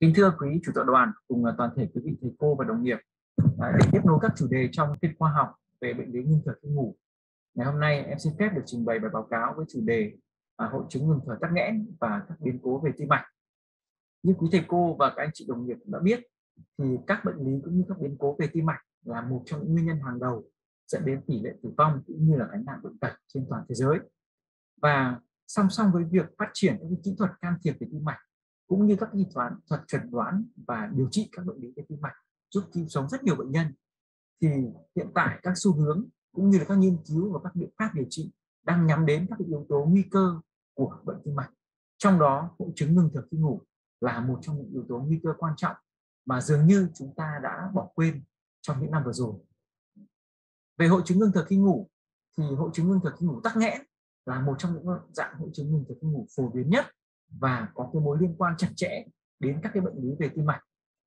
Kính thưa quý chủ tọa đoàn cùng toàn thể quý vị thầy cô và đồng nghiệp, để tiếp nối các chủ đề trong tiết khoa học về bệnh lý ngưng thở khi ngủ, ngày hôm nay em xin phép được trình bày bài báo cáo với chủ đề hội chứng ngừng thở tắc nghẽn và các biến cố về tim mạch. Như quý thầy cô và các anh chị đồng nghiệp đã biết, thì các bệnh lý cũng như các biến cố về tim mạch là một trong những nguyên nhân hàng đầu dẫn đến tỷ lệ tử vong cũng như là gánh nặng bệnh tật trên toàn thế giới. Và song song với việc phát triển các kỹ thuật can thiệp về tim mạch cũng như các kỹ thuật chẩn đoán và điều trị các bệnh lý về tim mạch giúp cứu sống rất nhiều bệnh nhân, thì hiện tại các xu hướng cũng như là các nghiên cứu và các biện pháp điều trị đang nhắm đến các yếu tố nguy cơ của bệnh tim mạch. Trong đó, hội chứng ngừng thở khi ngủ là một trong những yếu tố nguy cơ quan trọng mà dường như chúng ta đã bỏ quên trong những năm vừa rồi. Về hội chứng ngừng thở khi ngủ, thì hội chứng ngừng thở khi ngủ tắc nghẽn là một trong những dạng hội chứng ngừng thở khi ngủ phổ biến nhất và có cái mối liên quan chặt chẽ đến các cái bệnh lý về tim mạch.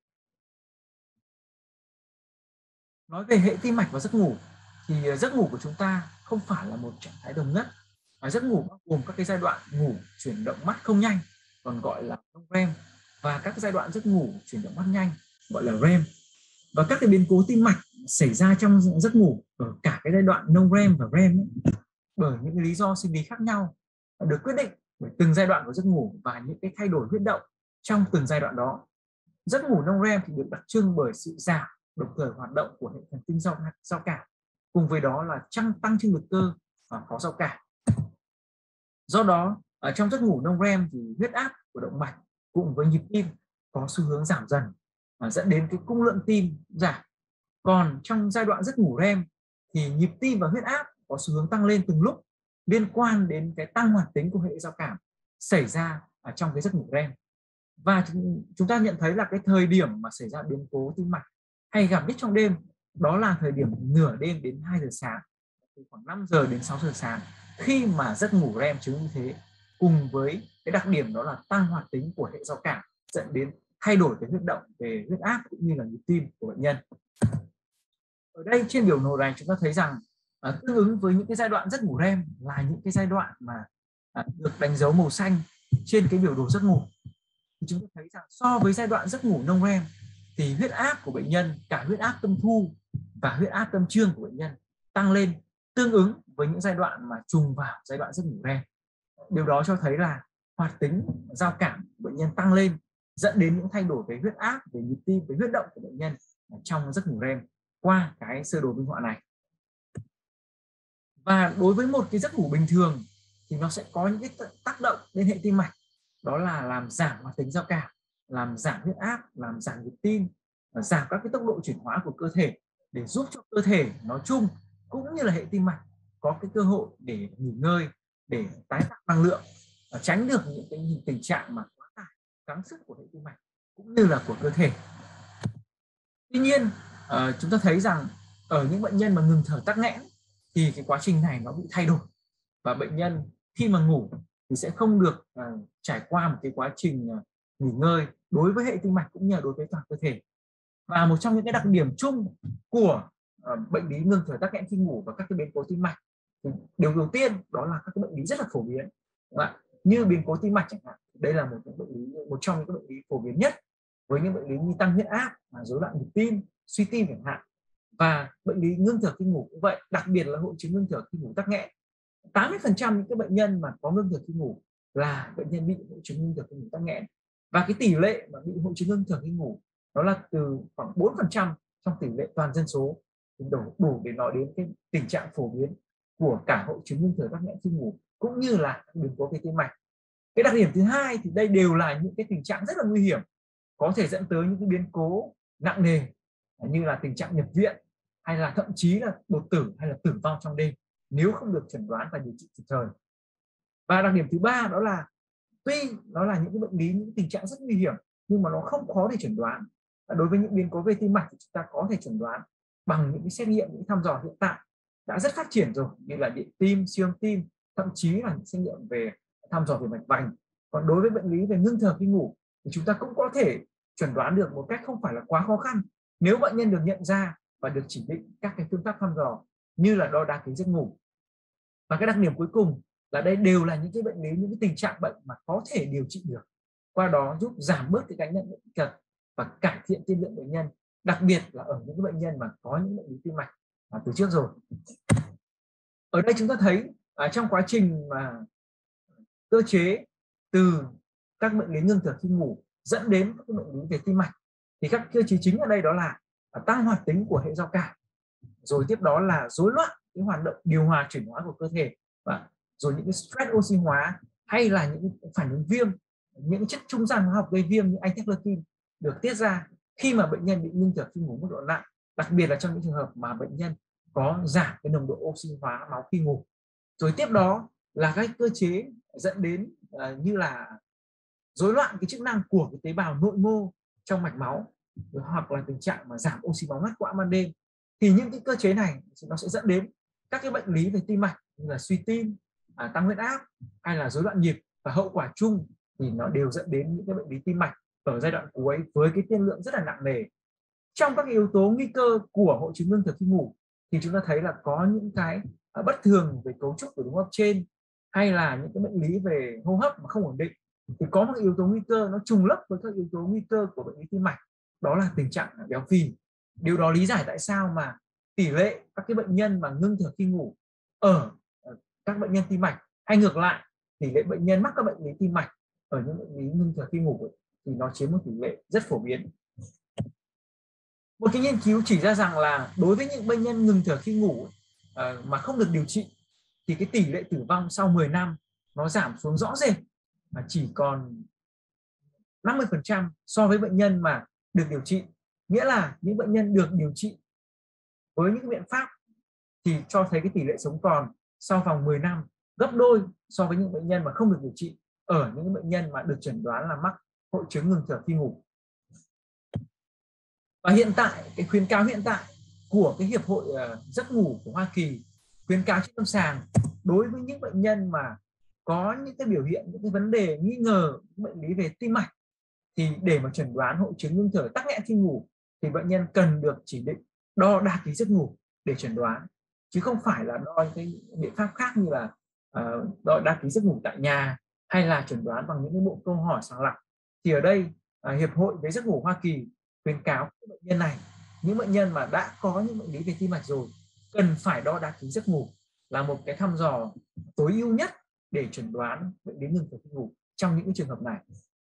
Nói về hệ tim mạch và giấc ngủ, thì giấc ngủ của chúng ta không phải là một trạng thái đồng nhất. Giấc ngủ bao gồm các cái giai đoạn ngủ chuyển động mắt không nhanh, còn gọi là non-REM, và các giai đoạn giấc ngủ chuyển động mắt nhanh gọi là REM. Và các cái biến cố tim mạch xảy ra trong giấc ngủ ở cả cái giai đoạn non-REM và REM bởi những lý do sinh lý khác nhau, được quyết định bởi từng giai đoạn của giấc ngủ và những cái thay đổi huyết động trong từng giai đoạn đó. Giấc ngủ non-REM thì được đặc trưng bởi sự giảm đồng thời hoạt động của hệ thần kinh giao cảm, cùng với đó là tăng trương lực cơ và có giao cảm. Do đó, ở trong giấc ngủ non-REM thì huyết áp của động mạch cùng với nhịp tim có xu hướng giảm dần, dẫn đến cái cung lượng tim giảm. Còn trong giai đoạn giấc ngủ REM thì nhịp tim và huyết áp có xu hướng tăng lên từng lúc, liên quan đến cái tăng hoạt tính của hệ giao cảm xảy ra ở trong cái giấc ngủ REM. Và chúng ta nhận thấy là cái thời điểm mà xảy ra biến cố tim mạch hay gặp nhất trong đêm đó là thời điểm nửa đêm đến 2 giờ sáng, từ khoảng 5 giờ đến 6 giờ sáng, khi mà giấc ngủ REM chứng như thế, cùng với cái đặc điểm đó là tăng hoạt tính của hệ giao cảm dẫn đến thay đổi cái huyết động về huyết áp cũng như là nhịp tim của bệnh nhân. Ở đây trên biểu đồ này chúng ta thấy rằng tương ứng với những cái giai đoạn giấc ngủ REM là những cái giai đoạn mà được đánh dấu màu xanh trên cái biểu đồ giấc ngủ. Thì chúng ta thấy rằng so với giai đoạn giấc ngủ non-REM thì huyết áp của bệnh nhân, cả huyết áp tâm thu và huyết áp tâm trương của bệnh nhân tăng lên tương ứng với những giai đoạn mà trùng vào giai đoạn giấc ngủ REM. Điều đó cho thấy là hoạt tính giao cảm của bệnh nhân tăng lên, dẫn đến những thay đổi về huyết áp, về nhịp tim, về huyết động của bệnh nhân trong giấc ngủ REM qua cái sơ đồ minh họa này. Và đối với một cái giấc ngủ bình thường thì nó sẽ có những cái tác động lên hệ tim mạch, đó là làm giảm hoạt tính giao cảm, làm giảm huyết áp, làm giảm nhịp tim, giảm các cái tốc độ chuyển hóa của cơ thể để giúp cho cơ thể nói chung cũng như là hệ tim mạch có cái cơ hội để nghỉ ngơi, để tái tạo năng lượng, tránh được những cái tình trạng mà quá tải, gắng sức của hệ tim mạch cũng như là của cơ thể. Tuy nhiên, chúng ta thấy rằng ở những bệnh nhân mà ngừng thở tắc nghẽn thì cái quá trình này nó bị thay đổi, và bệnh nhân khi mà ngủ thì sẽ không được trải qua một cái quá trình nghỉ ngơi đối với hệ tim mạch cũng như là đối với toàn cơ thể. Và một trong những cái đặc điểm chung của bệnh lý ngừng thở tắc nghẽn khi ngủ và các cái biến cố tim mạch thì điều đầu tiên đó là các cái bệnh lý rất là phổ biến, như biến cố tim mạch chẳng hạn. Đây là một trong những cái bệnh lý phổ biến nhất, với những bệnh lý như tăng huyết áp, rối loạn nhịp tim, suy tim chẳng hạn. Và bệnh lý ngưng thở khi ngủ cũng vậy, đặc biệt là hội chứng ngưng thở khi ngủ tắc nghẽn. 80% những cái bệnh nhân mà có ngưng thở khi ngủ là bệnh nhân bị hội chứng ngưng thở khi ngủ tắc nghẽn. Và cái tỷ lệ mà bị hội chứng ngưng thở khi ngủ đó là từ khoảng 4% trong tỷ lệ toàn dân số, đủ để nói đến cái tình trạng phổ biến của cả hội chứng ngưng thở tắc nghẽn khi ngủ cũng như là biến cố về tim mạch. Cái đặc điểm thứ hai thì đây đều là những cái tình trạng rất là nguy hiểm, có thể dẫn tới những cái biến cố nặng nề như là tình trạng nhập viện, hay là thậm chí là đột tử hay là tử vong trong đêm nếu không được chẩn đoán và điều trị kịp thời. Và đặc điểm thứ ba đó là tuy nó là những cái bệnh lý, những tình trạng rất nguy hiểm nhưng mà nó không khó để chẩn đoán. Đối với những biến cố về tim mạch thì chúng ta có thể chẩn đoán bằng những cái xét nghiệm, những thăm dò hiện tại đã rất phát triển rồi, như là điện tim, siêu âm tim, thậm chí là những xét nghiệm về thăm dò về mạch vành. Còn đối với bệnh lý về ngưng thở khi ngủ thì chúng ta cũng có thể chẩn đoán được một cách không phải là quá khó khăn nếu bệnh nhân được nhận ra và được chỉ định các cái phương pháp thăm dò như là đo đa kích giấc ngủ. Và cái đặc điểm cuối cùng là đây đều là những cái bệnh lý, những cái tình trạng bệnh mà có thể điều trị được, qua đó giúp giảm bớt cái gánh nặng bệnh tật và cải thiện tiên lượng bệnh nhân, đặc biệt là ở những bệnh nhân mà có những bệnh lý tim mạch từ trước rồi. Ở đây chúng ta thấy trong quá trình mà cơ chế từ các bệnh lý ngưng thở khi ngủ dẫn đến các bệnh lý về tim mạch, thì các cơ chế chính ở đây đó là tăng hoạt tính của hệ giao cảm, rồi tiếp đó là rối loạn cái hoạt động điều hòa chuyển hóa của cơ thể, và rồi những cái stress oxy hóa hay là những phản ứng viêm, những chất trung gian hóa học gây viêm như antithrombin được tiết ra khi mà bệnh nhân bị ngưng thở khi ngủ mức độ nặng, đặc biệt là trong những trường hợp mà bệnh nhân có giảm cái nồng độ oxy hóa máu khi ngủ. Rồi tiếp đó là các cơ chế dẫn đến như là rối loạn cái chức năng của cái tế bào nội mô trong mạch máu, hoặc là tình trạng mà giảm oxy máu ngắt quãng ban đêm. Thì những cái cơ chế này nó sẽ dẫn đến các cái bệnh lý về tim mạch như là suy tim, tăng huyết áp hay là rối loạn nhịp, và hậu quả chung thì nó đều dẫn đến những cái bệnh lý tim mạch ở giai đoạn cuối với cái tiên lượng rất là nặng nề. Trong các yếu tố nguy cơ của hội chứng ngưng thở khi ngủ thì chúng ta thấy là có những cái bất thường về cấu trúc của đường hô hấp trên, hay là những cái bệnh lý về hô hấp mà không ổn định, thì có một yếu tố nguy cơ nó trùng lấp với các yếu tố nguy cơ của bệnh lý tim mạch, đó là tình trạng béo phì. Điều đó lý giải tại sao mà tỷ lệ các cái bệnh nhân mà ngưng thở khi ngủ ở các bệnh nhân tim mạch, hay ngược lại tỷ lệ bệnh nhân mắc các bệnh lý tim mạch ở những bệnh lý ngưng thở khi ngủ thì nó chiếm một tỷ lệ rất phổ biến. Một cái nghiên cứu chỉ ra rằng là đối với những bệnh nhân ngừng thở khi ngủ mà không được điều trị thì cái tỷ lệ tử vong sau 10 năm nó giảm xuống rõ rệt, chỉ còn 50% so với bệnh nhân mà được điều trị. Nghĩa là những bệnh nhân được điều trị với những biện pháp thì cho thấy cái tỷ lệ sống còn sau vòng 10 năm gấp đôi so với những bệnh nhân mà không được điều trị ở những bệnh nhân mà được chẩn đoán là mắc hội chứng ngừng thở khi ngủ. Và hiện tại cái khuyến cáo hiện tại của cái hiệp hội giấc ngủ của Hoa Kỳ khuyến cáo trên lâm sàng đối với những bệnh nhân mà có những cái biểu hiện, những cái vấn đề nghi ngờ bệnh lý về tim mạch, thì để mà chẩn đoán hội chứng ngưng thở tắc nghẽn khi ngủ thì bệnh nhân cần được chỉ định đo đa ký giấc ngủ để chẩn đoán, chứ không phải là đo cái biện pháp khác như là đo đa ký giấc ngủ tại nhà hay là chẩn đoán bằng những cái bộ câu hỏi sàng lọc. Thì ở đây hiệp hội về giấc ngủ Hoa Kỳ khuyến cáo các bệnh nhân này, những bệnh nhân mà đã có những bệnh lý về tim mạch rồi, cần phải đo đa ký giấc ngủ là một cái thăm dò tối ưu nhất để chẩn đoán bệnh lý ngừng thở khi ngủ trong những trường hợp này.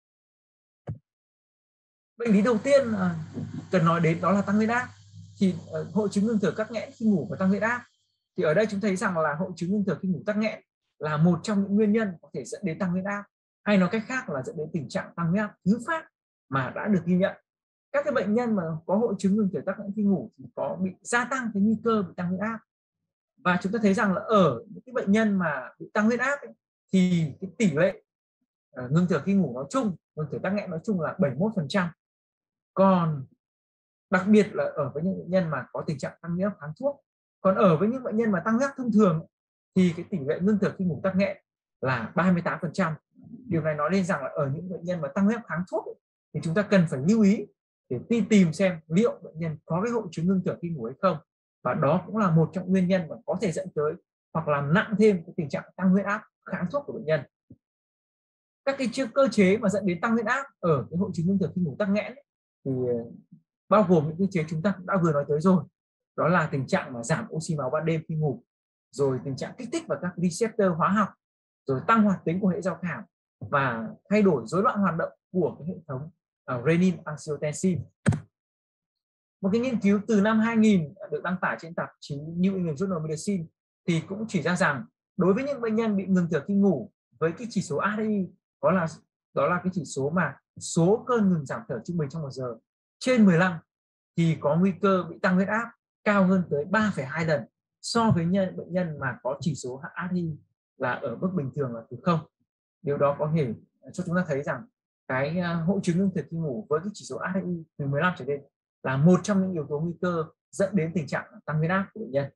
Bệnh lý đầu tiên cần nói đến đó là tăng huyết áp. Thì hội chứng ngưng thở tắc nghẽn khi ngủ và tăng huyết áp, thì ở đây chúng thấy rằng là hội chứng ngưng thở khi ngủ tắc nghẽn là một trong những nguyên nhân có thể dẫn đến tăng huyết áp, hay nói cách khác là dẫn đến tình trạng tăng huyết áp thứ phát mà đã được ghi nhận. Các cái bệnh nhân mà có hội chứng ngưng thở tắc nghẽn khi ngủ thì có bị gia tăng cái nguy cơ bị tăng huyết áp. Và chúng ta thấy rằng là ở những cái bệnh nhân mà bị tăng huyết áp thì cái tỷ lệ ngưng thở khi ngủ nói chung, ngưng thở tắc nghẽn nói chung là 71%. Còn đặc biệt là ở với những bệnh nhân mà có tình trạng tăng huyết áp kháng thuốc. Còn ở với những bệnh nhân mà tăng huyết áp thông thường thì cái tỷ lệ ngưng thở khi ngủ tắc nghẽn là 38%. Điều này nói lên rằng là ở những bệnh nhân mà tăng huyết áp kháng thuốc thì chúng ta cần phải lưu ý để tìm xem liệu bệnh nhân có cái hội chứng ngưng thở khi ngủ hay không, và đó cũng là một trong nguyên nhân mà có thể dẫn tới hoặc làm nặng thêm cái tình trạng tăng huyết áp kháng thuốc của bệnh nhân. Các cái cơ chế mà dẫn đến tăng huyết áp ở cái hội chứng ngưng thở khi ngủ tắc nghẽn thì bao gồm những cái chế chúng ta đã vừa nói tới rồi, đó là tình trạng mà giảm oxy máu ban đêm khi ngủ, rồi tình trạng kích thích vào các receptor hóa học, rồi tăng hoạt tính của hệ giao cảm và thay đổi rối loạn hoạt động của cái hệ thống renin angiotensin. Một cái nghiên cứu từ năm 2000 được đăng tải trên tạp chí New England Journal of Medicine thì cũng chỉ ra rằng đối với những bệnh nhân bị ngừng thở khi ngủ với cái chỉ số ADI đó là cái chỉ số mà số cơn ngừng giảm thở trung bình trong 1 giờ trên 15 thì có nguy cơ bị tăng huyết áp cao hơn tới 3,2 lần so với bệnh nhân mà có chỉ số ADI là ở mức bình thường là từ 0. Điều đó có thể cho chúng ta thấy rằng cái hội chứng ngưng thở khi ngủ với cái chỉ số ADI từ 15 trở lên là một trong những yếu tố nguy cơ dẫn đến tình trạng tăng huyết áp của bệnh nhân.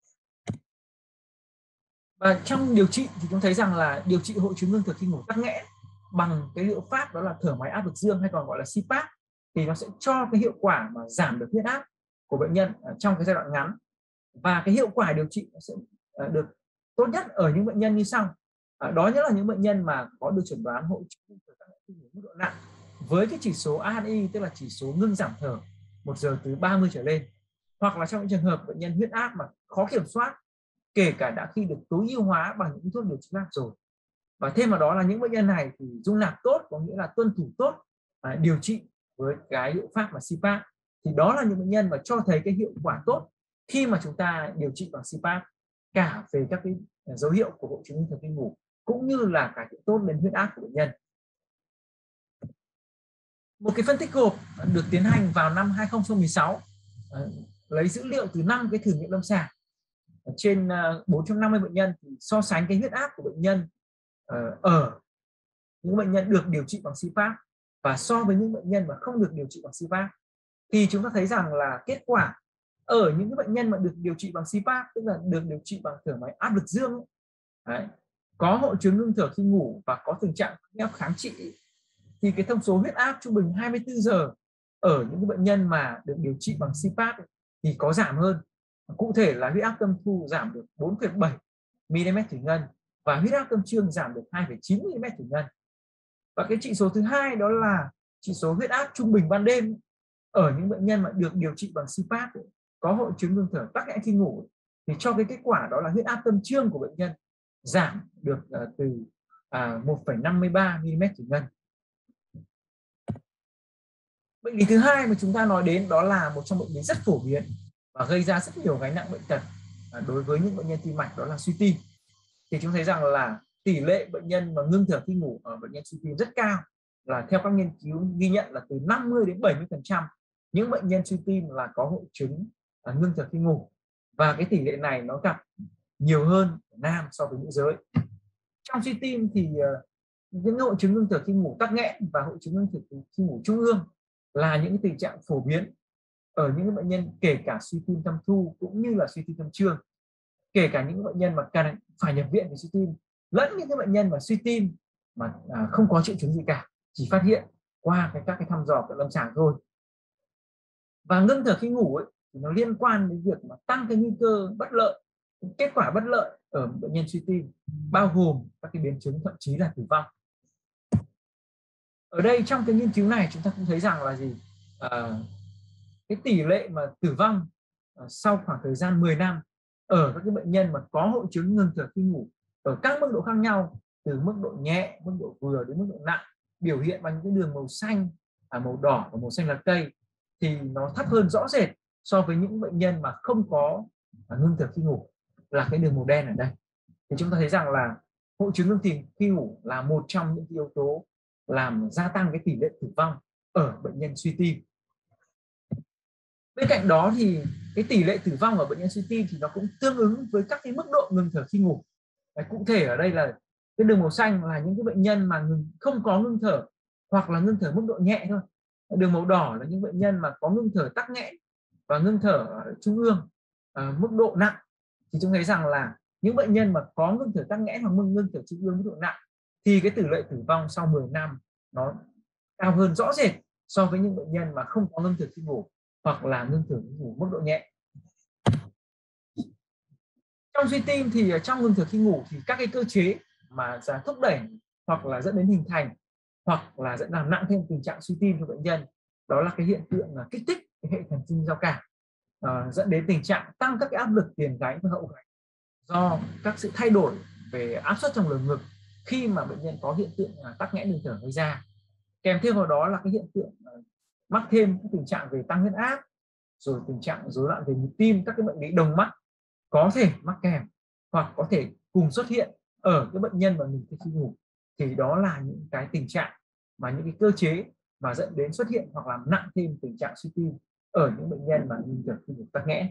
Và trong điều trị thì chúng thấy rằng là điều trị hội chứng ngưng thở khi ngủ tắc nghẽn bằng cái liệu pháp đó là thở máy áp lực dương hay còn gọi là CPAP thì nó sẽ cho cái hiệu quả mà giảm được huyết áp của bệnh nhân trong cái giai đoạn ngắn, và cái hiệu quả điều trị nó sẽ được tốt nhất ở những bệnh nhân như sau. Đó nhất là những bệnh nhân mà có được chẩn đoán hội chứng ngưng thở tắc nghẽn khi ngủ mức độ nặng với cái chỉ số AHI, tức là chỉ số ngưng giảm thở 1 giờ từ 30 trở lên, hoặc là trong những trường hợp bệnh nhân huyết áp mà khó kiểm soát, kể cả đã khi được tối ưu hóa bằng những thuốc điều trị khác rồi. Và thêm vào đó là những bệnh nhân này thì dung nạp tốt, có nghĩa là tuân thủ tốt điều trị với cái liệu pháp và CPAP, thì đó là những bệnh nhân mà cho thấy cái hiệu quả tốt khi mà chúng ta điều trị bằng CPAP, cả về các cái dấu hiệu của hội chứng ngưng thở khi ngủ cũng như là cải thiện tốt lên huyết áp của bệnh nhân. Một cái phân tích gộp được tiến hành vào năm 2016, lấy dữ liệu từ 5 cái thử nghiệm lâm sàng trên 450 bệnh nhân, thì so sánh cái huyết áp của bệnh nhân ở những bệnh nhân được điều trị bằng CPAP và so với những bệnh nhân mà không được điều trị bằng CPAP, thì chúng ta thấy rằng là kết quả ở những cái bệnh nhân mà được điều trị bằng CPAP, tức là được điều trị bằng thở máy áp lực dương đấy, có hội chứng ngưng thở khi ngủ và có tình trạng ép kháng trị, thì cái thông số huyết áp trung bình 24 giờ ở những bệnh nhân mà được điều trị bằng CPAP thì có giảm hơn. Cụ thể là huyết áp tâm thu giảm được 4,7 mm thủy ngân và huyết áp tâm trương giảm được 2,9 mm thủy ngân. Và cái chỉ số thứ hai đó là chỉ số huyết áp trung bình ban đêm ở những bệnh nhân mà được điều trị bằng CPAP có hội chứng ngưng thở tắc nghẽn khi ngủ, thì cho cái kết quả đó là huyết áp tâm trương của bệnh nhân giảm được từ 1,53 mm thủy ngân. Bệnh lý thứ hai mà chúng ta nói đến đó là một trong bệnh lý rất phổ biến và gây ra rất nhiều gánh nặng bệnh tật đối với những bệnh nhân tim mạch, đó là suy tim. Thì chúng thấy rằng là tỷ lệ bệnh nhân mà ngưng thở khi ngủ ở bệnh nhân suy tim rất cao, là theo các nghiên cứu ghi nhận là từ 50 đến 70% những bệnh nhân suy tim là có hội chứng ngưng thở khi ngủ, và cái tỷ lệ này nó gặp nhiều hơn nam so với nữ giới. Trong suy tim thì những hội chứng ngưng thở khi ngủ tắc nghẽn và hội chứng ngưng thở khi ngủ trung ương là những tình trạng phổ biến ở những bệnh nhân kể cả suy tim tâm thu cũng như là suy tim tâm trương, kể cả những bệnh nhân mà cần phải nhập viện vì suy tim, lẫn những cái bệnh nhân mà suy tim mà không có triệu chứng gì cả, chỉ phát hiện qua các cái thăm dò cận lâm sàng thôi. Và ngưng thở khi ngủ thì nó liên quan đến việc mà tăng cái nguy cơ bất lợi, kết quả bất lợi ở bệnh nhân suy tim, bao gồm các cái biến chứng thậm chí là tử vong. Ở đây trong cái nghiên cứu này chúng ta cũng thấy rằng là gì, cái tỷ lệ mà tử vong sau khoảng thời gian 10 năm ở các cái bệnh nhân mà có hội chứng ngừng thở khi ngủ ở các mức độ khác nhau, từ mức độ nhẹ, mức độ vừa đến mức độ nặng, biểu hiện bằng những cái đường màu xanh, màu đỏ và màu xanh lá cây, thì nó thấp hơn rõ rệt so với những bệnh nhân mà không có ngưng thở khi ngủ, là cái đường màu đen ở đây. Thì chúng ta thấy rằng là hội chứng ngưng thở khi ngủ là một trong những yếu tố làm gia tăng cái tỷ lệ tử vong ở bệnh nhân suy tim. Bên cạnh đó thì cái tỷ lệ tử vong ở bệnh nhân suy tim thì nó cũng tương ứng với các cái mức độ ngừng thở khi ngủ. Cụ thể ở đây là cái đường màu xanh là những cái bệnh nhân mà không có ngưng thở hoặc là ngưng thở mức độ nhẹ thôi. Đường màu đỏ là những bệnh nhân mà có ngưng thở tắc nghẽn và ngưng thở ở trung ương mức độ nặng. Thì chúng thấy rằng là những bệnh nhân mà có ngưng thở tắc nghẽn hoặc ngưng thở trung ương mức độ nặng thì cái tỷ lệ tử vong sau 10 năm nó cao hơn rõ rệt so với những bệnh nhân mà không có ngưng thở khi ngủ hoặc là ngưng thở khi ngủ mức độ nhẹ. Trong suy tim thì trong ngưng thở khi ngủ thì các cái cơ chế mà thúc đẩy hoặc là dẫn đến hình thành hoặc là dẫn làm nặng thêm tình trạng suy tim cho bệnh nhân, đó là cái hiện tượng là kích thích cái hệ thần kinh giao cảm, dẫn đến tình trạng tăng các cái áp lực tiền gáy và hậu gáy do các sự thay đổi về áp suất trong lồng ngực khi mà bệnh nhân có hiện tượng tắc nghẽn đường thở gây ra. Kèm theo vào đó là cái hiện tượng mắc thêm cái tình trạng về tăng huyết áp, rồi tình trạng rối loạn về nhịp tim, các cái bệnh lý đồng mắc có thể mắc kèm hoặc có thể cùng xuất hiện ở cái bệnh nhân mà ngừng thở khi ngủ. Thì đó là những cái tình trạng mà những cái cơ chế mà dẫn đến xuất hiện hoặc làm nặng thêm tình trạng suy tim ở những bệnh nhân mà ngừng thở khi ngủ tắc nghẽn.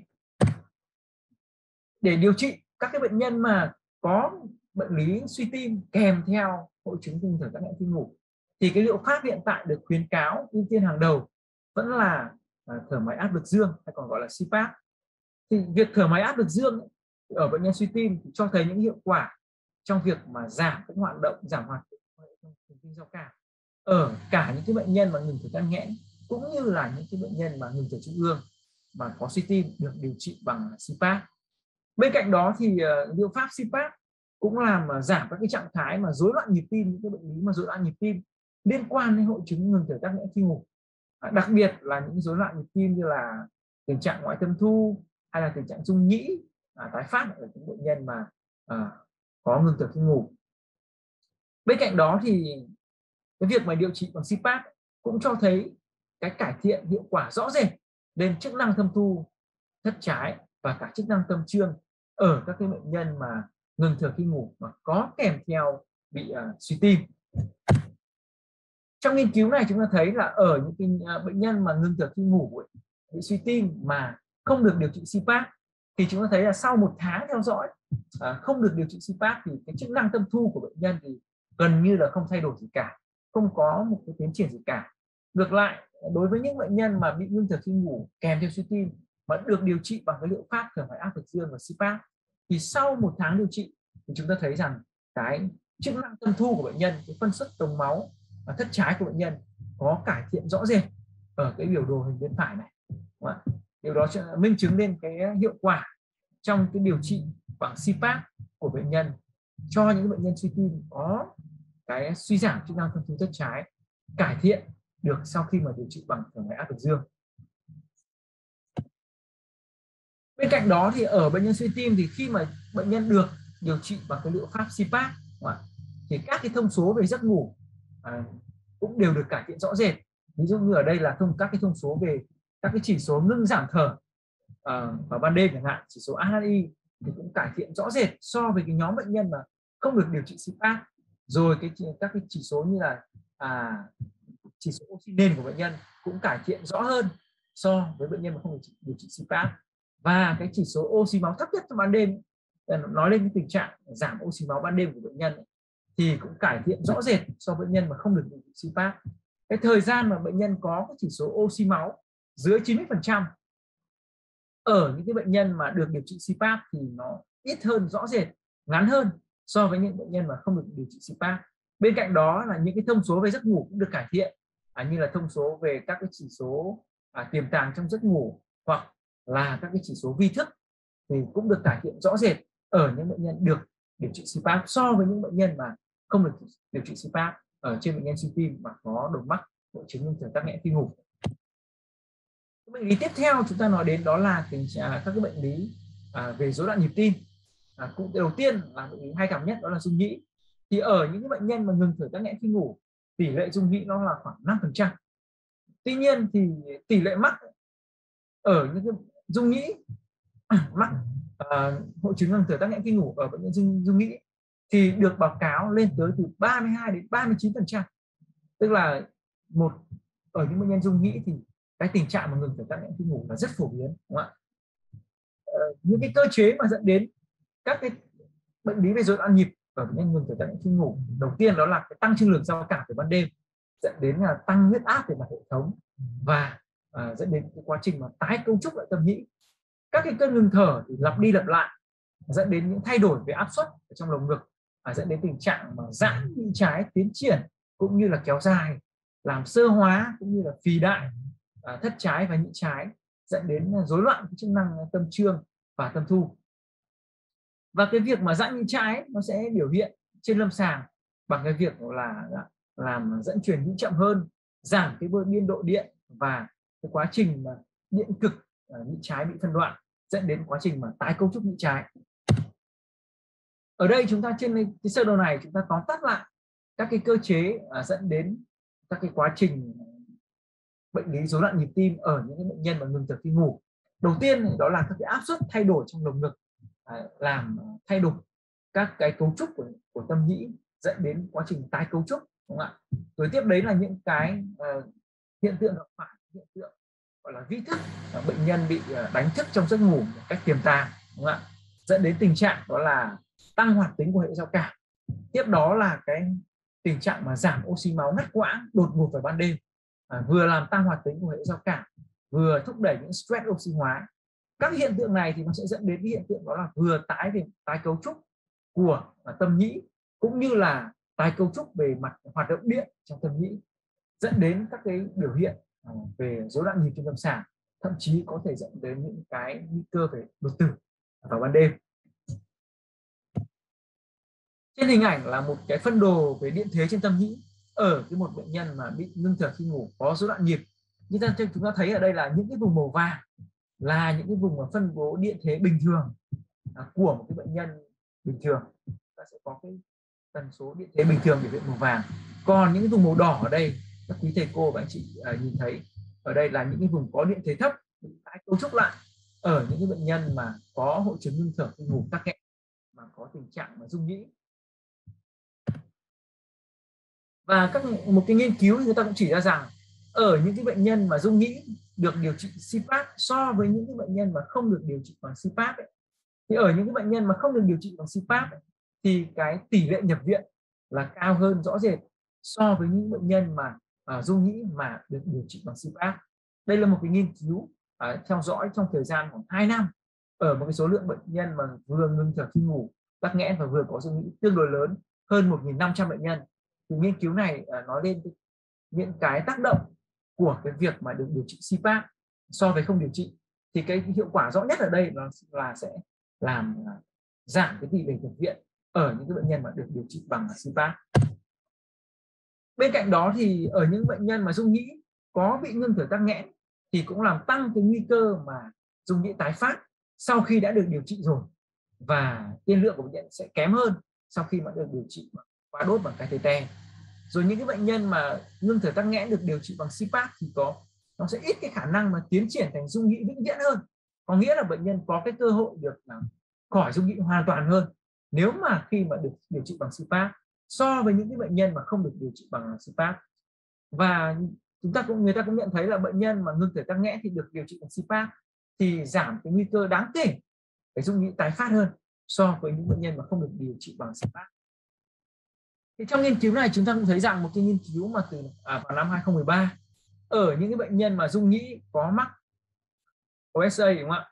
Để điều trị các cái bệnh nhân mà có bệnh lý suy tim kèm theo hội chứng ngừng thở tắc nghẽn khi ngủ, thì cái liệu pháp hiện tại được khuyến cáo ưu tiên hàng đầu vẫn là thở máy áp lực dương hay còn gọi là CPAP. Thì việc thở máy áp lực dương ở bệnh nhân suy tim thì cho thấy những hiệu quả trong việc mà giảm các hoạt động, giảm hoạt động thần kinh giao cảm ở cả những cái bệnh nhân mà ngừng thở tắc nghẽn cũng như là những cái bệnh nhân mà ngừng thở trung ương mà có suy tim được điều trị bằng CPAP. Bên cạnh đó thì liệu pháp CPAP cũng làm giảm các cái trạng thái mà rối loạn nhịp tim, những cái bệnh lý mà rối loạn nhịp tim liên quan đến hội chứng ngừng thở tắc nghẽn khi ngủ. Đặc biệt là những rối loạn nhịp tim như là tình trạng ngoại tâm thu hay là tình trạng rung nhĩ tái phát ở những bệnh nhân mà có ngừng thở khi ngủ. Bên cạnh đó thì cái việc mà điều trị bằng CPAP cũng cho thấy cái cải thiện hiệu quả rõ rệt lên chức năng thâm thu, thất trái và cả chức năng tâm trương ở các cái bệnh nhân mà ngừng thở khi ngủ mà có kèm theo bị suy tim. Trong nghiên cứu này chúng ta thấy là ở những cái bệnh nhân mà ngừng thở khi ngủ bị suy tim mà không được điều trị CPAP thì chúng ta thấy là sau 1 tháng theo dõi không được điều trị CPAP thì cái chức năng tâm thu của bệnh nhân thì gần như là không thay đổi gì cả, không có một cái tiến triển gì cả. Ngược lại, đối với những bệnh nhân mà bị ngưng thở khi ngủ kèm theo suy tim mà được điều trị bằng cái liệu pháp thở máy áp lực dương và CPAP thì sau 1 tháng điều trị thì chúng ta thấy rằng cái chức năng tâm thu của bệnh nhân, cái phân suất tổng máu và thất trái của bệnh nhân có cải thiện rõ rệt ở cái biểu đồ hình bên phải này. Điều đó minh chứng lên cái hiệu quả trong cái điều trị bằng CPAP của bệnh nhân cho những bệnh nhân suy tim có cái suy giảm chức năng tâm thu thất trái cải thiện được sau khi mà điều trị bằng thở máy áp lực dương. Bên cạnh đó thì ở bệnh nhân suy tim thì khi mà bệnh nhân được điều trị bằng cái liệu pháp CPAP thì các cái thông số về giấc ngủ cũng đều được cải thiện rõ rệt. Ví dụ như ở đây là các cái thông số về các cái chỉ số ngưng giảm thở vào ban đêm chẳng hạn, chỉ số AHI thì cũng cải thiện rõ rệt so với cái nhóm bệnh nhân mà không được điều trị CPAP. Rồi các cái chỉ số như là chỉ số oxy nền của bệnh nhân cũng cải thiện rõ hơn so với bệnh nhân mà không được điều trị CPAP. Và cái chỉ số oxy máu thấp nhất trong ban đêm, nói lên cái tình trạng giảm oxy máu ban đêm của bệnh nhân thì cũng cải thiện rõ rệt so với bệnh nhân mà không được điều trị CPAP. Cái thời gian mà bệnh nhân có cái chỉ số oxy máu dưới 90% ở những cái bệnh nhân mà được điều trị CPAP thì nó ít hơn rõ rệt, ngắn hơn so với những bệnh nhân mà không được điều trị CPAP. Bên cạnh đó là những cái thông số về giấc ngủ cũng được cải thiện, như là thông số về các cái chỉ số tiềm tàng trong giấc ngủ hoặc là các cái chỉ số vi thức thì cũng được cải thiện rõ rệt ở những bệnh nhân được điều trị CPAP so với những bệnh nhân mà không được điều trị CPAP ở trên bệnh nhân suy tim mà có đồng mắc hội chứng ngưng thở tắc nghẽn khi ngủ. Bệnh lý tiếp theo chúng ta nói đến đó là tình trạng các cái bệnh lý về rối loạn nhịp tim. Cũng đầu tiên là bệnh lý hay gặp nhất đó là rung nhĩ. Thì ở những cái bệnh nhân mà ngừng thở tắc nghẽn khi ngủ, tỷ lệ rung nhĩ nó là khoảng 5%. Tuy nhiên thì tỷ lệ mắc ở những cái rung nhĩ mắc hội chứng ngừng thở tắc nghẽn khi ngủ ở bệnh nhân rung nhĩ thì được báo cáo lên tới từ 32 đến 39%. Tức là ở những bệnh nhân rung nhĩ thì cái tình trạng mà ngừng thở tắc nghẽn khi ngủ là rất phổ biến, đúng không ạ? Những cái cơ chế mà dẫn đến các cái bệnh lý về rối loạn nhịp ở bệnh nhân ngừng thở tắc nghẽn khi ngủ, đầu tiên đó là cái tăng trương lực giao cảm về ban đêm dẫn đến là tăng huyết áp về mặt hệ thống và dẫn đến cái quá trình mà tái cấu trúc lại tâm nhĩ. Các cái cơn ngừng thở thì lặp đi lặp lại dẫn đến những thay đổi về áp suất ở trong lồng ngực, dẫn đến tình trạng mà giãn nhĩ trái tiến triển cũng như là kéo dài, làm xơ hóa cũng như là phì đại thất trái và nhĩ trái, dẫn đến rối loạn chức năng tâm trương và tâm thu. Và cái việc mà giãn nhĩ trái nó sẽ biểu hiện trên lâm sàng bằng cái việc là làm dẫn truyền nhĩ chậm hơn, giảm cái biên độ điện và cái quá trình mà điện cực nhĩ trái bị phân đoạn, dẫn đến quá trình mà tái cấu trúc nhĩ trái. Ở đây chúng ta trên cái sơ đồ này chúng ta tóm tắt lại các cái cơ chế dẫn đến các cái quá trình bệnh lý rối loạn nhịp tim ở những bệnh nhân mà ngừng thở khi ngủ. Đầu tiên đó là các cái áp suất thay đổi trong lồng ngực làm thay đổi các cái cấu trúc của tâm nhĩ, dẫn đến quá trình tái cấu trúc, đúng không ạ? Rồi tiếp đấy là những cái hiện tượng gặp phải, hiện tượng gọi là vi thức, bệnh nhân bị đánh thức trong giấc ngủ một cách tiềm tàng, đúng không ạ? Dẫn đến tình trạng đó là tăng hoạt tính của hệ giao cảm. Tiếp đó là cái tình trạng mà giảm oxy máu ngắt quãng đột ngột vào ban đêm, vừa làm tăng hoạt tính của hệ giao cảm, vừa thúc đẩy những stress oxy hóa. Các hiện tượng này thì nó sẽ dẫn đến cái hiện tượng đó là vừa tái cấu trúc của tâm nhĩ cũng như là tái cấu trúc về mặt hoạt động điện trong tâm nhĩ, dẫn đến các cái biểu hiện về rối loạn nhịp trên lâm sàng, thậm chí có thể dẫn đến những cái nguy cơ về đột tử vào ban đêm. Trên hình ảnh là một cái phân đồ về điện thế trên tâm nhĩ ở cái một bệnh nhân mà bị ngưng thở khi ngủ có rối loạn nhịp. Như chúng ta thấy ở đây là những cái vùng màu vàng là những cái vùng mà phân bố điện thế bình thường của một cái bệnh nhân bình thường. Ta sẽ có cái tần số điện thế bình thường biểu hiện màu vàng. Còn những cái vùng màu đỏ ở đây, các quý thầy cô và anh chị nhìn thấy ở đây là những cái vùng có điện thế thấp, tái cấu trúc lại ở những cái bệnh nhân mà có hội chứng ngưng thở khi ngủ tắc nghẽn mà có tình trạng mà rung nhĩ. Và một cái nghiên cứu người ta cũng chỉ ra rằng ở những cái bệnh nhân mà rung nhĩ được điều trị CPAP so với những cái bệnh nhân mà không được điều trị bằng CPAP ấy, thì ở những cái bệnh nhân mà không được điều trị bằng CPAP ấy, thì cái tỷ lệ nhập viện là cao hơn rõ rệt so với những bệnh nhân mà rung nhĩ mà được điều trị bằng CPAP. Đây là một cái nghiên cứu theo dõi trong thời gian khoảng 2 năm ở một cái số lượng bệnh nhân mà vừa ngưng thở khi ngủ tắc nghẽn và vừa có rung nhĩ tương đối lớn, hơn 1.500 bệnh nhân. Thì nghiên cứu này nói lên những cái tác động của cái việc mà được điều trị CPAP so với không điều trị. Thì cái hiệu quả rõ nhất ở đây là sẽ làm giảm cái tỷ lệ nhập viện ở những cái bệnh nhân mà được điều trị bằng CPAP. Bên cạnh đó thì ở những bệnh nhân mà rung nhĩ có bị ngưng thở tắc nghẽn thì cũng làm tăng cái nguy cơ mà rung nhĩ tái phát sau khi đã được điều trị rồi, và tiên lượng của bệnh nhân sẽ kém hơn sau khi mà được điều trị qua đốt bằng catheter. Rồi những cái bệnh nhân mà ngưng thở tắc nghẽn được điều trị bằng CPAP thì nó sẽ ít cái khả năng mà tiến triển thành rung nhĩ vĩnh viễn hơn, có nghĩa là bệnh nhân có cái cơ hội được khỏi rung nhĩ hoàn toàn hơn nếu mà khi mà được điều trị bằng CPAP so với những cái bệnh nhân mà không được điều trị bằng CPAP. Và người ta cũng nhận thấy là bệnh nhân mà ngưng thở tắc nghẽn thì được điều trị bằng CPAP thì giảm cái nguy cơ đáng kể cái rung nhĩ tái phát hơn so với những bệnh nhân mà không được điều trị bằng CPAP. Thì trong nghiên cứu này chúng ta cũng thấy rằng một cái nghiên cứu mà vào năm 2013 ở những cái bệnh nhân mà rung nhĩ có mắc OSA, đúng không ạ?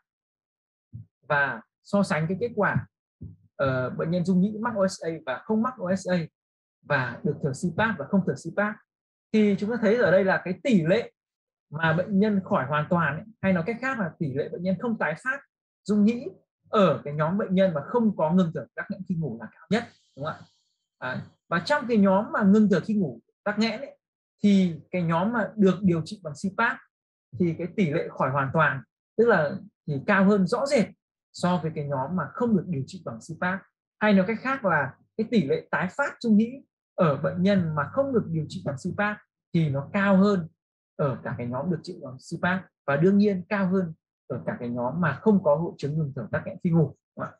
Và so sánh cái kết quả bệnh nhân rung nhĩ mắc OSA và không mắc OSA và được thở CPAP và không thở CPAP, thì chúng ta thấy ở đây là cái tỷ lệ mà bệnh nhân khỏi hoàn toàn ấy, hay nói cách khác là tỷ lệ bệnh nhân không tái phát rung nhĩ ở cái nhóm bệnh nhân mà không có ngưng thở tắc nghẽn khi ngủ là cao nhất, đúng không ạ? Và trong cái nhóm mà ngưng thở khi ngủ tắc nghẽn ấy, thì cái nhóm mà được điều trị bằng CPAP thì cái tỷ lệ khỏi hoàn toàn tức là thì cao hơn rõ rệt so với cái nhóm mà không được điều trị bằng CPAP. Hay nói cách khác là cái tỷ lệ tái phát rung nhĩ ở bệnh nhân mà không được điều trị bằng CPAP thì nó cao hơn ở cả cái nhóm được trị bằng CPAP, và đương nhiên cao hơn ở cả cái nhóm mà không có hội chứng ngừng thở tắc nghẽn khi ngủ.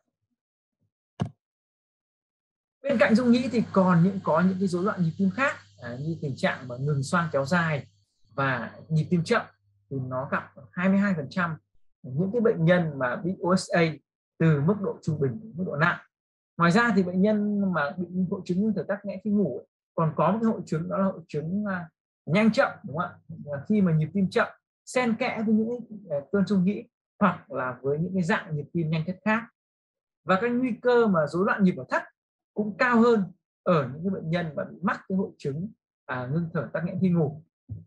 Bên cạnh rung nhĩ thì có những cái rối loạn nhịp tim khác như tình trạng mà ngừng xoang kéo dài và nhịp tim chậm, thì nó gặp 22% những cái bệnh nhân mà bị OSA từ mức độ trung bình đến mức độ nặng. Ngoài ra thì bệnh nhân mà bị hội chứng ngưng thở tắc nghẽn khi ngủ còn có một cái hội chứng, đó là hội chứng nhanh chậm, đúng không ạ? Khi mà nhịp tim chậm xen kẽ với những cơn rung nhĩ hoặc là với những cái dạng nhịp tim nhanh thất khác. Và cái nguy cơ mà rối loạn nhịp ở thất cũng cao hơn ở những cái bệnh nhân mà bị mắc cái hội chứng ngưng thở tắc nghẽn khi ngủ.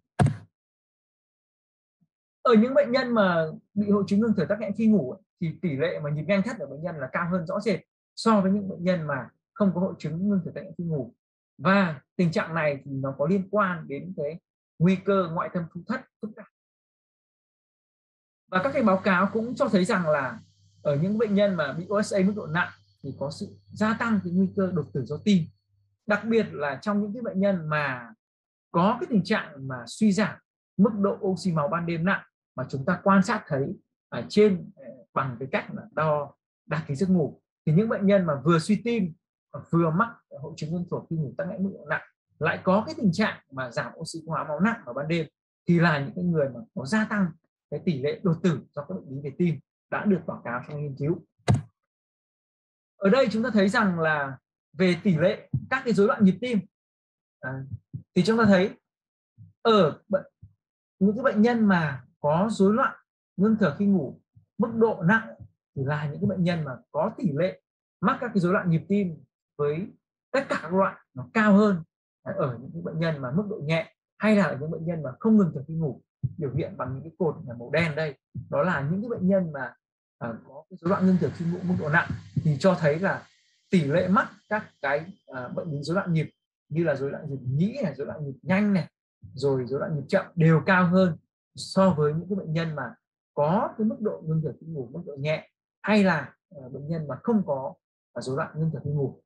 Ở những bệnh nhân mà bị hội chứng ngưng thở tắc nghẽn khi ngủ thì tỷ lệ mà nhịp nhanh thất ở bệnh nhân là cao hơn rõ rệt so với những bệnh nhân mà không có hội chứng ngưng thở tắc nghẽn khi ngủ. Và tình trạng này thì nó có liên quan đến cái nguy cơ ngoại tâm thu thất phức tạp. Và các cái báo cáo cũng cho thấy rằng là ở những bệnh nhân mà bị OSA mức độ nặng thì có sự gia tăng cái nguy cơ đột tử do tim, đặc biệt là trong những cái bệnh nhân mà có cái tình trạng mà suy giảm mức độ oxy máu ban đêm nặng mà chúng ta quan sát thấy ở trên bằng cái cách là đo đạc ký giấc ngủ, thì những bệnh nhân mà vừa suy tim vừa mắc hội chứng ngưng thở khi ngủ tắc nghẽn mức độ nặng lại có cái tình trạng mà giảm oxy hóa máu nặng vào ban đêm thì là những cái người mà có gia tăng cái tỷ lệ đột tử do các bệnh lý về tim đã được báo cáo trong nghiên cứu. Ở đây chúng ta thấy rằng là về tỷ lệ các cái rối loạn nhịp tim thì chúng ta thấy ở những cái bệnh nhân mà có rối loạn ngưng thở khi ngủ mức độ nặng thì là những cái bệnh nhân mà có tỷ lệ mắc các cái rối loạn nhịp tim với tất cả các loại nó cao hơn ở những cái bệnh nhân mà mức độ nhẹ, hay là ở những bệnh nhân mà không ngừng thở khi ngủ biểu hiện bằng những cái cột màu đen đây, đó là những cái bệnh nhân mà có cái rối loạn ngưng thở khi ngủ mức độ nặng thì cho thấy là tỷ lệ mắc các cái bệnh lý rối loạn nhịp như là rối loạn nhịp nhĩ này, rối loạn nhịp nhanh này, rồi rối loạn nhịp chậm đều cao hơn so với những cái bệnh nhân mà có cái mức độ ngưng thở khi ngủ mức độ nhẹ, hay là bệnh nhân mà không có rối loạn ngưng thở khi ngủ.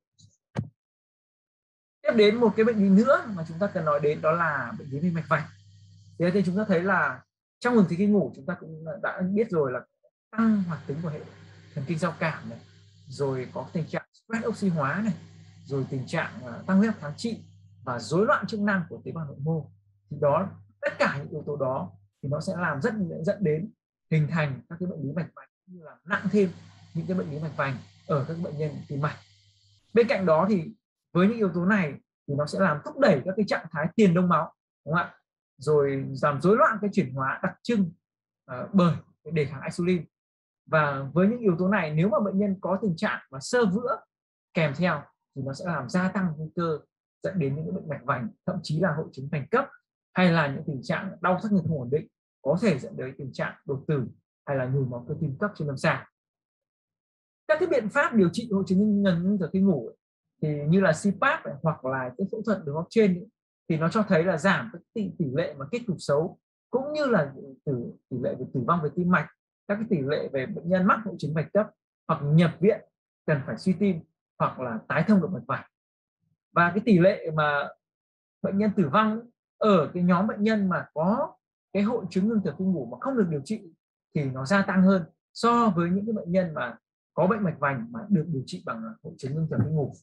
Tiếp đến một cái bệnh lý nữa mà chúng ta cần nói đến, đó là bệnh lý về mạch vành. Thì chúng ta thấy là trong ngừng thở khi ngủ chúng ta cũng đã biết rồi là tăng hoạt tính của hệ thần kinh giao cảm này, rồi có tình trạng stress oxy hóa này, rồi tình trạng tăng huyết áp kháng trị và rối loạn chức năng của tế bào nội mô. Thì đó, tất cả những yếu tố đó thì nó sẽ dẫn đến hình thành các cái bệnh lý mạch vành, như là nặng thêm những cái bệnh lý mạch vành ở các bệnh nhân tim mạch. Bên cạnh đó thì với những yếu tố này thì nó sẽ làm thúc đẩy các cái trạng thái tiền đông máu, đúng không ạ? Rồi làm rối loạn cái chuyển hóa đặc trưng bởi cái đề kháng insulin. Và với những yếu tố này, nếu mà bệnh nhân có tình trạng mà xơ vữa kèm theo thì nó sẽ làm gia tăng nguy cơ dẫn đến những bệnh mạch vành, thậm chí là hội chứng vành cấp, hay là những tình trạng đau thắt ngực không ổn định có thể dẫn đến tình trạng đột tử hay là nhồi máu cơ tim cấp trên lâm sàng. Các cái biện pháp điều trị hội chứng ngừng thở khi ngủ thì như là CPAP này, hoặc là cái phẫu thuật đường hô hấp trên thì nó cho thấy là giảm cái tỷ lệ mà kết cục xấu, cũng như là tỷ lệ về tử vong về tim mạch, các cái tỷ lệ về bệnh nhân mắc hội chứng vành cấp hoặc nhập viện cần phải suy tim hoặc là tái thông động mạch vành. Và cái tỷ lệ mà bệnh nhân tử vong ở cái nhóm bệnh nhân mà có cái hội chứng ngưng thở khi ngủ mà không được điều trị thì nó gia tăng hơn so với những cái bệnh nhân mà có bệnh mạch vành mà được điều trị bằng hội chứng ngưng thở khi ngủ.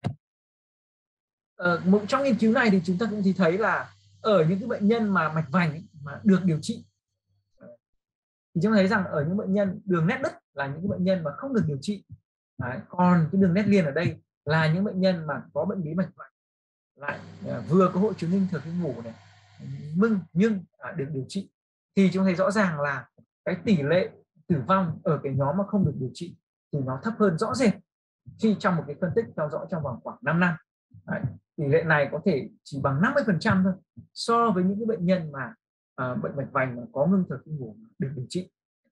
Trong nghiên cứu này thì chúng ta cũng thấy là ở những cái bệnh nhân mà mạch vành mà được điều trị thì chúng ta thấy rằng ở những bệnh nhân đường nét đứt là những cái bệnh nhân mà không được điều trị. Đấy, còn cái đường nét liền ở đây là những bệnh nhân mà có bệnh lý mạch vành lại vừa có hội chứng ngưng thở khi ngủ này nhưng được điều trị, thì chúng thấy rõ ràng là cái tỷ lệ tử vong ở cái nhóm mà không được điều trị thì nó thấp hơn rõ rệt khi trong một cái phân tích theo dõi trong vòng khoảng 5 năm. Đấy, tỷ lệ này có thể chỉ bằng 50% thôi so với những cái bệnh nhân mà bệnh mạch vành mà có ngưng thở khi ngủ được điều trị.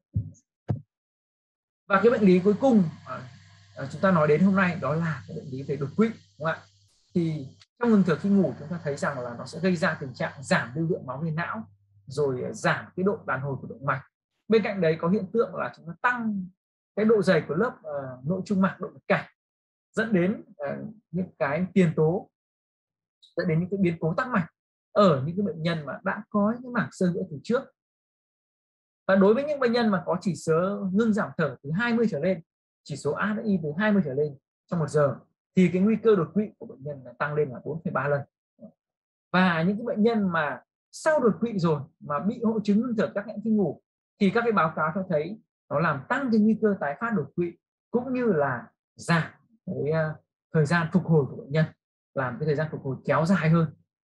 Và cái bệnh lý cuối cùng chúng ta nói đến hôm nay đó là cái bệnh lý về đột quỵ, đúng không ạ? Thì trong ngừng thở khi ngủ chúng ta thấy rằng là nó sẽ gây ra tình trạng giảm lưu lượng máu lên não, rồi giảm cái độ đàn hồi của động mạch. Bên cạnh đấy có hiện tượng là chúng ta tăng cái độ dày của lớp nội trung mạc động mạch cảnh, dẫn đến những cái tiền tố, dẫn đến những cái biến cố tắc mạch ở những cái bệnh nhân mà đã có những mảng xơ vữa từ trước. Và đối với những bệnh nhân mà có chỉ số ngưng giảm thở từ 20 trở lên, chỉ số AHI từ 20 trở lên trong 1 giờ thì cái nguy cơ đột quỵ của bệnh nhân tăng lên là 4,3 lần. Và những cái bệnh nhân mà sau đột quỵ rồi mà bị hội chứng ngưng thở tắc nghẽn khi ngủ thì các cái báo cáo cho thấy nó làm tăng cái nguy cơ tái phát đột quỵ, cũng như là giảm cái thời gian phục hồi của bệnh nhân, làm cái thời gian phục hồi kéo dài hơn.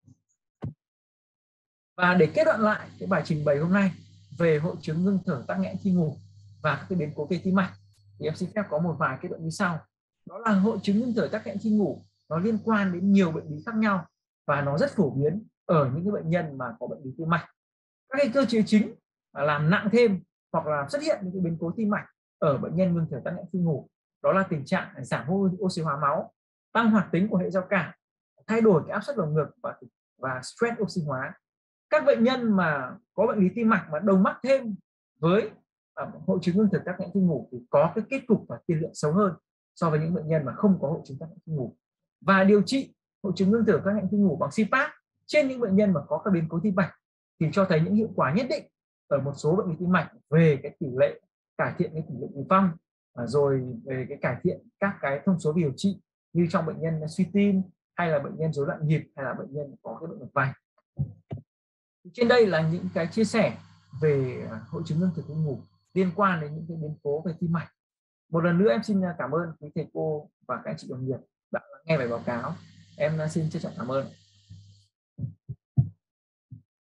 Và để kết luận lại cái bài trình bày hôm nay về hội chứng ngưng thở tắc nghẽn khi ngủ và các cái biến cố về tim mạch thì em xin phép có một vài kết luận như sau. Đó là hội chứng ngưng thở tắc nghẽn khi ngủ nó liên quan đến nhiều bệnh lý khác nhau và nó rất phổ biến ở những cái bệnh nhân mà có bệnh lý tim mạch. Các cái cơ chế chính làm nặng thêm hoặc là xuất hiện những cái biến cố tim mạch ở bệnh nhân ngưng thở tắc nghẽn khi ngủ đó là tình trạng giảm oxy hóa máu, tăng hoạt tính của hệ giao cảm, thay đổi cái áp suất lồng ngực và stress oxy hóa. Các bệnh nhân mà có bệnh lý tim mạch mà đồng mắc thêm với hội chứng ngưng thở tắc nghẽn khi ngủ thì có cái kết cục và tiên lượng xấu hơn so với những bệnh nhân mà không có hội chứng tắc nghẽn khi ngủ. Và điều trị hội chứng ngưng thở tắc nghẽn khi ngủ bằng CPAP trên những bệnh nhân mà có các biến cố tim mạch thì cho thấy những hiệu quả nhất định ở một số bệnh lý tim mạch về cái tỷ lệ cải thiện cái tỷ lệ tử vong, rồi về cái cải thiện các cái thông số điều trị như trong bệnh nhân suy tim, hay là bệnh nhân rối loạn nhịp, hay là bệnh nhân có cái bệnh mạch vành. Trên đây là những cái chia sẻ về hội chứng ngưng thở khi ngủ liên quan đến những cái biến cố về tim mạch. Một lần nữa em xin cảm ơn quý thầy cô và các anh chị đồng nghiệp đã nghe bài báo cáo. Em xin trân trọng cảm ơn.